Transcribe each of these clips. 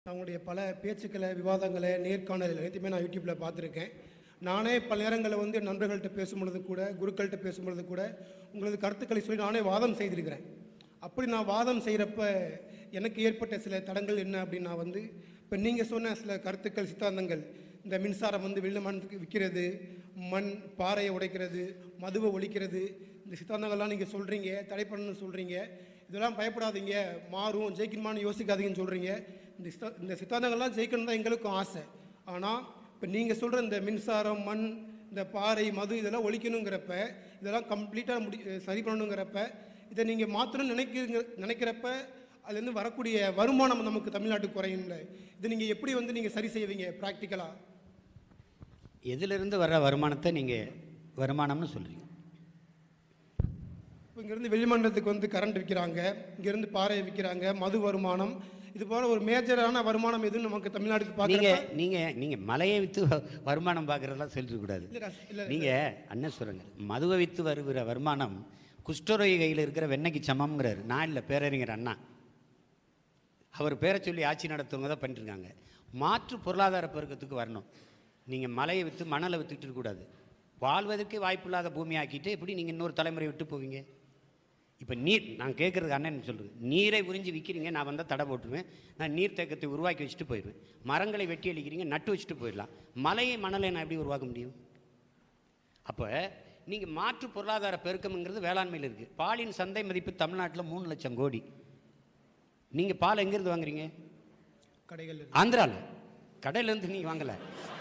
அவங்களுடைய பல பேச்சுக்களை, விவாதங்களை, நேர்காணல் அனைத்துமே நான் யூடியூப்பில் பார்த்துருக்கேன். நானே பல நேரங்களில் வந்து நண்பர்கள்ட்ட பேசும்பொழுது கூட, குருக்கள்கிட்ட பேசும்பொழுது கூட உங்களது கருத்துக்களை சொல்லி நானே வாதம் செய்திருக்கிறேன். அப்படி நான் வாதம் செய்கிறப்ப எனக்கு ஏற்பட்ட சில தடங்கள் என்ன அப்படின்னா வந்து, இப்போ நீங்கள் சொன்ன சில கருத்துக்கள், சித்தாந்தங்கள், இந்த மின்சாரம் வந்து வெள்ளமானத்துக்கு விற்கிறது, மண் பாறையை உடைக்கிறது, மதுவை ஒழிக்கிறது, இந்த சித்தாந்தங்கள்லாம் நீங்கள் சொல்கிறீங்க, தடை பண்ணணும்னு சொல்கிறீங்க. இதெல்லாம் பயப்படாதீங்க, மாறும், ஜெயிக்கணுமான்னு யோசிக்காதீங்கன்னு சொல்கிறீங்க. இந்த சித்தாந்தங்கள்லாம் ஜெயிக்கணும் தான் எங்களுக்கும் ஆசை. ஆனால் இப்போ நீங்கள் சொல்கிற இந்த மின்சாரம், மண், இந்த பாறை, மது இதெல்லாம் ஒழிக்கணுங்கிறப்ப, இதெல்லாம் கம்ப்ளீட்டாக சரி பண்ணணுங்கிறப்ப, இதை நீங்கள் மாற்றணும்னு நினைக்கிறப்ப அதுலேருந்து வரக்கூடிய வருமானம் நமக்கு தமிழ்நாட்டுக்கு குறையும்ல. இதை நீங்கள் எப்படி வந்து நீங்கள் சரி செய்வீங்க ப்ராக்டிக்கலாக? எதிலிருந்து வர்ற வருமானத்தை நீங்கள் வருமானம்னு சொல்கிறீங்க? இப்போ இங்கேருந்து வெளிமண்டலத்துக்கு வந்து கரண்ட் விற்கிறாங்க, இங்கேருந்து பாறை விற்கிறாங்க, மது வருமானம், இது போல ஒரு மேஜரான வருமானம் எதுவும் நமக்கு தமிழ்நாட்டுக்கு பார்க்க நீங்கள் மலையை விற்று வருமானம் பார்க்குறதெல்லாம் சொல்லிடக்கூடாது. நீங்கள் அண்ணன் சொல்லுங்க, மதுவை விற்று வருகிற வருமானம் குஷ்டரோகி கையில் இருக்கிற வெண்ணெய்க்கு சமம்ங்கிறார். நான் இல்லை, பேரறிஞர் அண்ணா. அவர் பேரை சொல்லி ஆட்சி நடத்துவங்க தான் பண்ணிட்டுருக்காங்க. மாற்று பொருளாதார பெருக்கத்துக்கு வரணும். நீங்கள் மலையை விற்று மணலை விற்றுட்டு இருக்கக்கூடாது. வாழ்வதற்கே வாய்ப்பில்லாத பூமி ஆக்கிட்டு எப்படி நீங்கள் இன்னொரு தலைமுறை விட்டு போவீங்க? இப்போ நீர், நான் கேட்குறதுக்கு அண்ணன் சொல்கிறது, நீரை உறிஞ்சி விற்கிறீங்க, நான் வந்தால் தடை போட்டுருவேன், நான் நீர் தேக்கத்தை உருவாக்கி வச்சுட்டு போயிடுவேன். மரங்களை வெட்டி அளிக்கிறீங்க, நட்டு வச்சுட்டு போயிடலாம். மலையை மணலை நான் எப்படி உருவாக்க முடியும்? அப்போ நீங்கள் மாற்று பொருளாதார பெருக்கம்ங்கிறது வேளாண்மையில் இருக்குது. பாலின் சந்தை மதிப்பு தமிழ்நாட்டில் 3 லட்சம் கோடி. நீங்கள் பால் எங்கேருந்து வாங்குறீங்க? கடைகள், ஆந்திராவில். கடையிலேருந்து நீங்கள் வாங்கலை.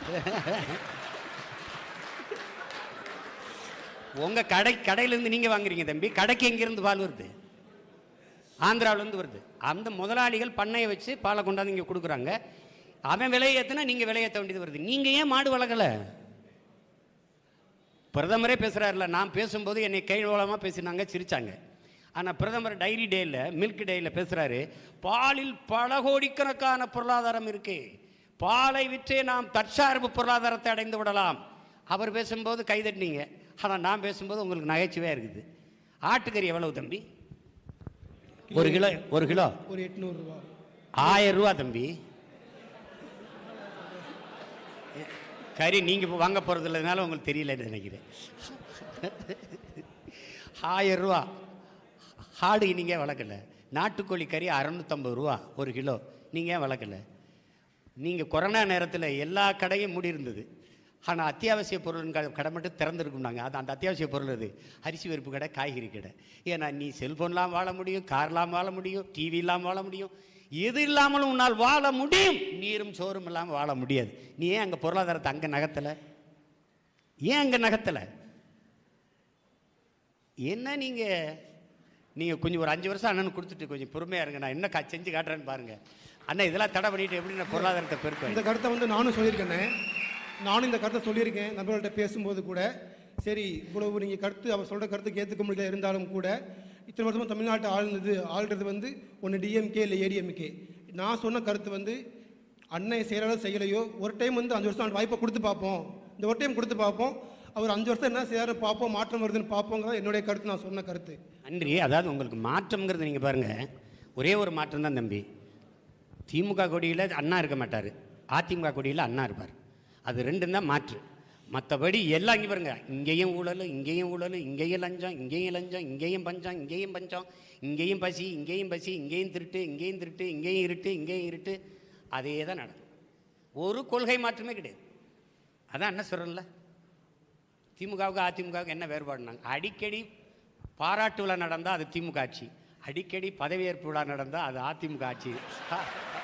உங்கள் கடையிலேருந்து நீங்கள் வாங்குறீங்க தம்பி. கடைக்கு எங்கேருந்து பால் வருது? ஆந்திராவிலேருந்து வருது. அந்த முதலாளிகள் பண்ணையை வச்சு பாலை கொண்டாந்து இங்கே கொடுக்குறாங்க. அவன் விலையேற்றினா நீங்கள் விலையேற்ற வேண்டியது வருது. நீங்கள் ஏன் மாடு வளர்க்கலை? பிரதமரே பேசுகிறாருல, நான் பேசும்போது என்னை கைவளமாக பேசினாங்க, சிரித்தாங்க. ஆனால் பிரதமர் டைரி டேயில், மில்க் டேயில் பேசுகிறாரு, பாலில் பல கோடிக்கணக்கான பொருளாதாரம் இருக்குது, பாலை விற்றே நாம் தற்சார்பு பொருளாதாரத்தை அடைந்து விடலாம். அவர் பேசும்போது கைதட்டினீங்க. ஆனால் நான் பேசும்போது உங்களுக்கு நகைச்சுவையாக இருக்குது. ஆட்டுக்கறி எவ்வளவு தம்பி? ஒரு கிலோ ஒரு 800 ரூபா. 1000 ரூபா தம்பி. கறி நீங்கள் வாங்க போகிறது இல்லைனால உங்களுக்கு தெரியலன்னு நினைக்கிறேன். 1000 ரூபா. ஆடு நீங்கள் வளர்க்கலை. நாட்டுக்கோழி கறி 650 ரூபா ஒரு கிலோ. நீங்கள் ஏன் வளர்க்கலை? நீங்கள் கொரோனா நேரத்தில் எல்லா கடையும் மூடி இருந்தது. ஆனால் அத்தியாவசிய பொருள் கடை மட்டும் திறந்துருக்கும்னாங்க. அந்த அத்தியாவசிய பொருள் அது அரிசி பருப்பு கடை, காய்கறி கடை. ஏன்னா நீ செல்ஃபோன்லாம் வாழ முடியும், கார்லாம் வாழ முடியும், டிவி இல்லாமல் வாழ முடியும், எது இல்லாமலும் உன்னால் வாழ முடியும். நீரும் சோறும் இல்லாமல் வாழ முடியாது. நீ ஏன் அங்கே பொருளாதாரத்தை அங்கே நகர்த்தலை? ஏன் அங்கே நகர்த்தலை? என்ன நீங்கள் கொஞ்சம் ஒரு 5 வருஷம் அண்ணனுக்கு கொடுத்துட்டு கொஞ்சம் பொறுமையாக இருங்க, நான் என்ன செஞ்சு காட்டுறேன்னு பாருங்கள். அண்ணா இதெல்லாம் தடை பண்ணிட்டு எப்படி நான் பொருளாதாரத்தை பெருக்கும்? இந்த கருத்தை வந்து நானும் சொல்லியிருக்கேனே, நானும் இந்த கருத்தை சொல்லியிருக்கேன் நண்பர்கள்ட்ட பேசும்போது கூட. சரி, இவ்வளவு நீங்கள் கருத்து அவர் சொல்கிற கருத்துக்கு ஏற்றுக்க முடியல இருந்தாலும் கூட, இத்தனை வருஷமாக தமிழ்நாட்டை ஆள்றது வந்து ஒன்று டிஎம்கே இல்லை ஏடிஎம்கே. நான் சொன்ன கருத்து வந்து அண்ணன் செய்கிறாரோ செய்யலையோ, ஒரு டைம் வந்து 5 வருஷம் வாய்ப்பை கொடுத்து பார்ப்போம், இந்த ஒரு டைம் கொடுத்து பார்ப்போம், அவர் 5 வருஷம் என்ன செய்யாரு பார்ப்போம், மாற்றம் வருதுன்னு பார்ப்போங்கிறத என்னுடைய கருத்து, நான் சொன்ன கருத்து. நன்றி. அதாவது உங்களுக்கு மாற்றம்ங்கிறது நீங்கள் பாருங்கள், ஒரே ஒரு மாற்றம் தான் தம்பி. திமுக கொடியில் அண்ணா இருக்க மாட்டார், அதிமுக கொடியில் அண்ணா இருப்பார். அது 2 தான் மாற்று. மற்றபடி எல்லாம் இங்கே பாருங்க, இங்கேயும் ஊழல், இங்கேயும் ஊழல், இங்கேயும் லஞ்சம், இங்கேயும் லஞ்சம், இங்கேயும் பஞ்சம், இங்கேயும் பஞ்சம், இங்கேயும் பசி, இங்கேயும் பசி, இங்கேயும் திருட்டு, இங்கேயும் திருட்டு, இங்கேயும் இருட்டு, இங்கேயும் இருட்டு. அதே தான் நடக்கும். ஒரு கொள்கை மாற்றமே கிடையாது. அதான் என்ன சொல்கிறேன்ல, திமுகவுக்கு அதிமுகவுக்கு என்ன வேறுபாடுனாங்க? அடிக்கடி பாராட்டு விழா நடந்தால் அது திமுக ஆட்சி, அடிக்கடி பதவியேற்பு விழா நடந்தால் அது அதிமுக ஆட்சி.